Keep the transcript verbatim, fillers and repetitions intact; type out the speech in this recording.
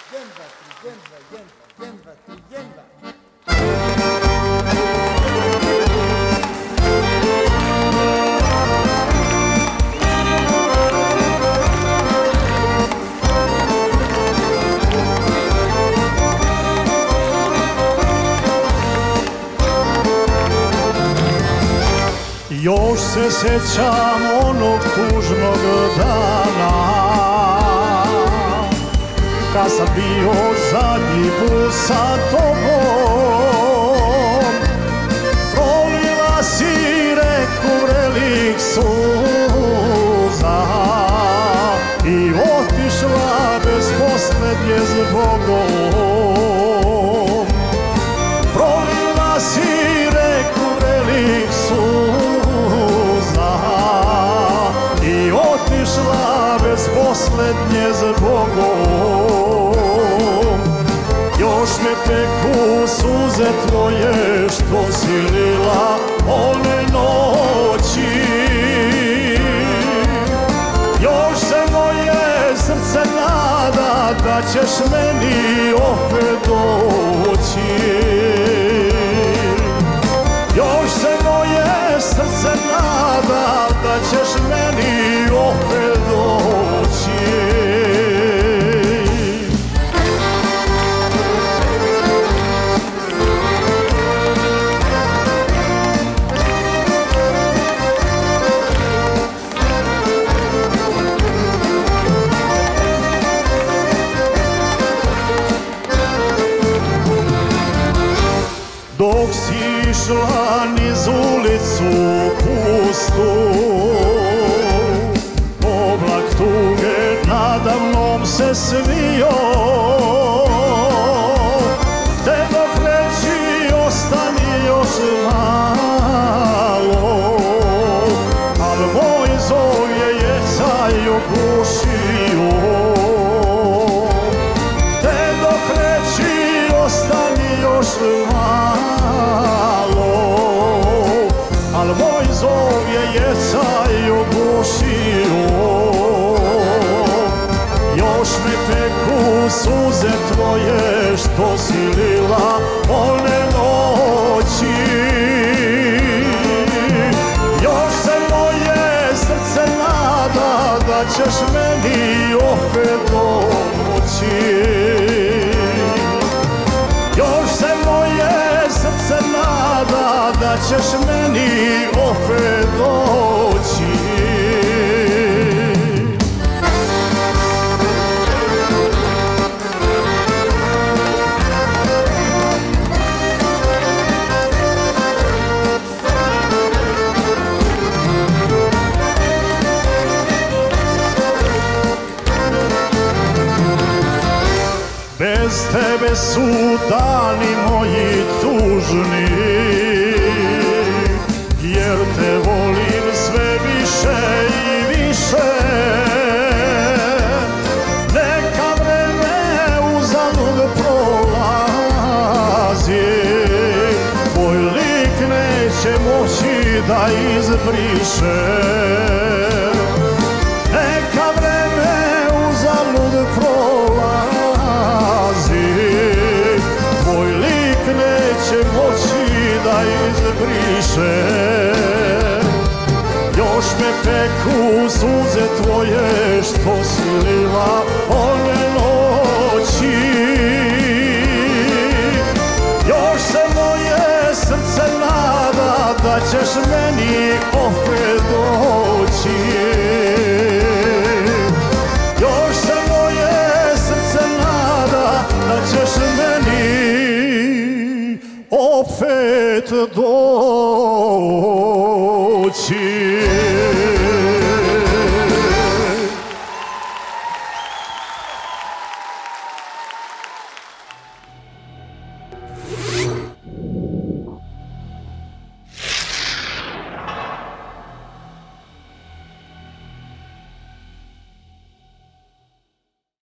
Još se sjećam onog tužnog dana kad sam bio zadnji put sa tobom. Prolila si reku vrelih suza i otišla bez posljednje zbogom. Prolila si reku vrelih suza i otišla bez posljednje zbogom. Još me teku suze tvoje što si lila one noći. Još se moje srce nada da ćeš meni opet doći. Još se moje srce nada da ćeš meni opet doći. Dok si išla niz ulicu pustu, oblak tuge nada mnom se svio. Te dok reći ostani još malo, al moj zov je jecaj ugušio. Te dok reći ostani još malo, al moj zov je jecaj ugušio. Još me teku suze tvoje što si lila one noći. Još se moje srce nada da ćeš meni opet doći. Još se moje srce nada da ćeš meni opet doći. Bez tebe su dani moji tužni, jer te volim sve više i više. Neka vreme uzalud prolazi, tvoj lik neće moći da izbriše. Neka vreme uzalud prolazi, tvoj lik neće moći da izbriše. Još me teku suze tvoje što si lila one noći. Još se moje srce nada da ćeš meni opet doći. Još se moje srce nada da ćeš meni opet doći.